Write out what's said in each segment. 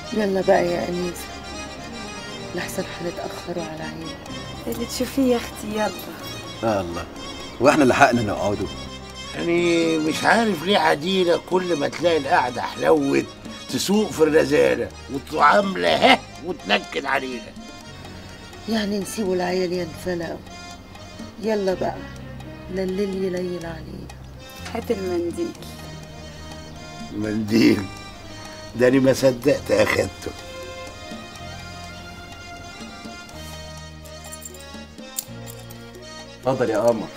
يلا بقى يا أنيسة، لحسن هنتأخروا على عيني. اللي تشوفيه يا اختي يلا. الله، واحنا لحقنا نقعدوا؟ يعني مش عارف ليه عديلة كل ما تلاقي القعدة حلوت تسوق في الرزالة وتعاملة وتنكد علينا. يعني نسيبوا العيال ينفلقوا. يلا بقى لا الليل يليل علينا. هات المنديل. منديل؟ ده أنا ما صدقت أخدته. اتفضل يا قمر.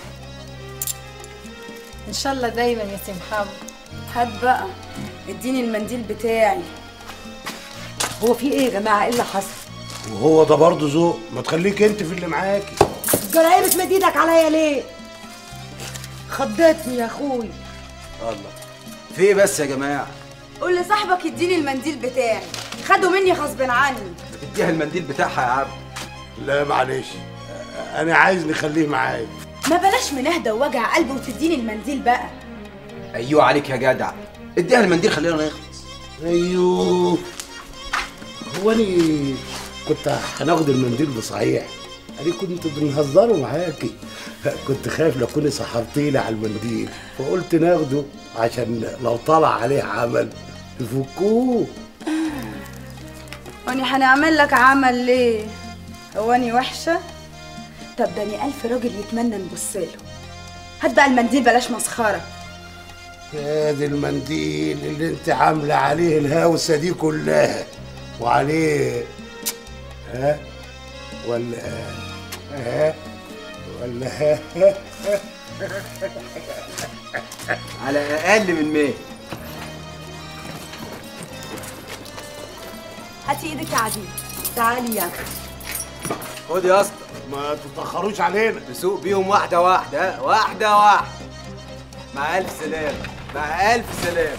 ان شاء الله دايما يا سي محمد. هات بقى، اديني المنديل بتاعي. هو في ايه يا جماعه؟ ايه اللي حصل؟ وهو ده برضه ذوق؟ ما تخليك انت في اللي معاكي. جرايه بتمد ايدك عليا ليه؟ خضتني يا اخوي. الله، في ايه بس يا جماعه؟ قول لصاحبك يديني المنديل بتاعي، خدوا مني غصب عني. اديها المنديل بتاعها يا عم. لا معلش، أنا عايز نخليه معايا. ما بلاش منهدى ووجع قلب وتديني المنديل بقى. ايوه عليك يا جدع، اديها المنديل خلينا نخلص. ايوه، هو أنا كنت هناخد المنديل بصحيح. أنا كنت بنهزره معاكي، كنت خايف لو كنت سحبتيلي على المنديل، فقلت ناخده عشان لو طلع عليه عمل يفكوه. واني هنعمل لك عمل ليه؟ هو اني وحشه؟ طب ده اني 1000 راجل يتمنى نبصله. هات بقى المنديل بلاش مسخره. ادي المنديل اللي انت عامله عليه الهوسه دي كلها، وعليه ها ولا ها ولا ها على اقل من 100. هاتي ايدك يا عديل. تعالي يا اخي. خد يا اسطى. ما تتاخروش علينا. نسوق بيهم واحده واحده، ها؟ واحده واحده. مع الف سلامه، مع الف سلامه.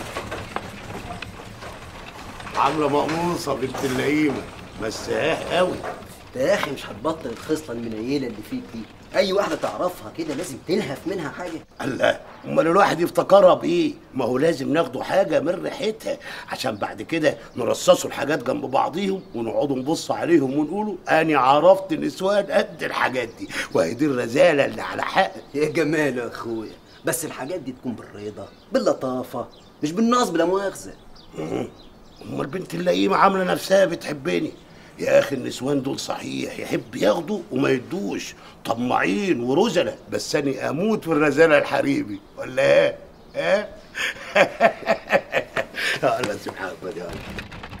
عامله مقموصه بنت اللئيمه، مساها قوي. ده يا اخي مش هتبطل الخصله المنيله اللي فيك دي. اي واحده تعرفها كده لازم تلهف منها حاجه. الله، امال الواحد يفتكرها بايه؟ ما هو لازم ناخدوا حاجه من ريحتها عشان بعد كده نرصصوا الحاجات جنب بعضيهم ونقعدوا نبص عليهم ونقولوا انا عرفت نسوان قد الحاجات دي، وهي دي الرزاله اللي على حق. يا جمال يا اخويا، بس الحاجات دي تكون بالرضا باللطافه، مش بالنصب لا مؤاخذه. امال بنت اللئيمه عامله نفسها بتحبني. يا اخي النسوان دول صحيح يحب ياخدوا وما يدوش، طماعين ورزله، بس انا اموت في الرزاله الحريمي، ولا ايه؟ ها؟ يا الله سبحان الله يا الله.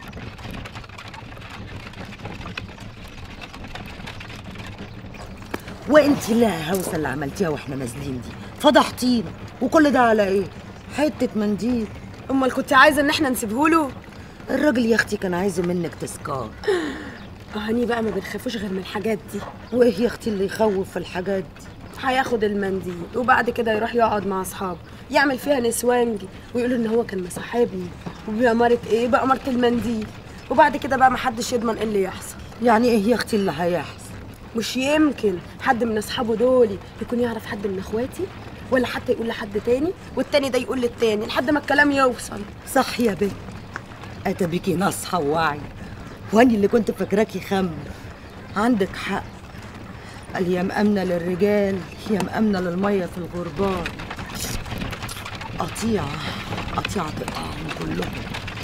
وانت لا هوسه اللي عملتيها واحنا نازلين دي، فضحتينا. وكل ده على ايه؟ حته منديل. امال كنت عايزه ان احنا نسيبهوله؟ الراجل يا اختي كان عايزه منك تذكار. هني بقى ما بنخافوش غير من الحاجات دي. وايه يا اختي اللي يخوف في الحاجات دي؟ هياخد المنديل وبعد كده يروح يقعد مع اصحابه يعمل فيها نسوانجي ويقول ان هو كان مصاحبني، وبأمارة ايه؟ بأمارة المنديل. وبعد كده بقى محدش يضمن ايه اللي يحصل. يعني ايه يا اختي اللي هيحصل؟ مش يمكن حد من اصحابه دول يكون يعرف حد من اخواتي، ولا حتى يقول لحد تاني والتاني ده يقول للتاني لحد ما الكلام يوصل. صح يا بنت، اتى بيكي ناصحه وواعيه، واني اللي كنت فاكراكي خمه. عندك حق، قال يا مأمنة للرجال يا مأمنة للمية في الغربال. قطيعة قطيعة تقطعهم كلهم.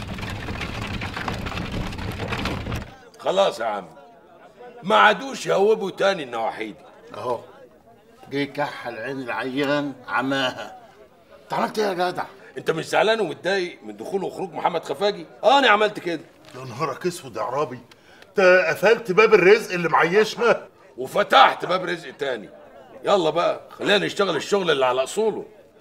خلاص يا عم، ما عادوش يهوبوا تاني النواحي دي. اهو جه كحل عين العيان عماها. انت عملت ايه يا جدع؟ انت مش زعلان ومتضايق من دخول وخروج محمد خفاجي؟ انا عملت كده. يا نهارك اسود يا عرابي، انت قفلت باب الرزق اللي معيشنا وفتحت باب رزق تاني. يلا بقى خلينا نشتغل الشغل اللي على اصوله.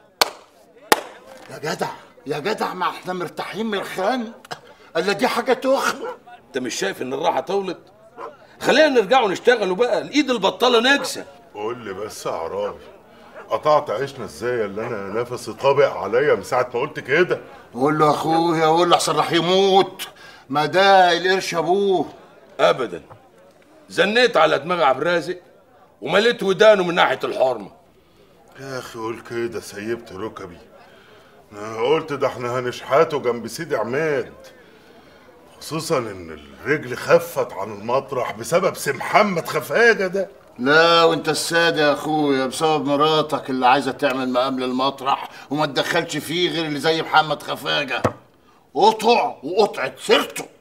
يا جدع يا جدع، ما احنا مرتاحين من الخان، الا دي حاجه تخنق. انت مش شايف ان الراحه طولت؟ خلينا نرجعوا نشتغلوا بقى، الايد البطاله نكسه. قول لي بس يا عرابي، قطعت عيشنا ازاي اللي انا نفسي طابق عليا من ساعه ما قلت كده؟ قول له يا اخويا، قول له احسن راح يموت، ما ده القرش ابوه. ابدا، زنيت على دماغ عبد الرازق ومليت ودانه من ناحيه الحرمه. يا اخي قول كده سيبت ركبي. انا قلت ده احنا هنشحاته جنب سيدي عماد، خصوصا ان الرجل خفت عن المطرح بسبب سي محمد خفاجه ده. لا وانت السادة يا اخويا بسبب مراتك اللي عايزه تعمل مقام للمطرح وما تدخلش فيه غير اللي زي محمد خفاجه. قطع وقطعت سيرته.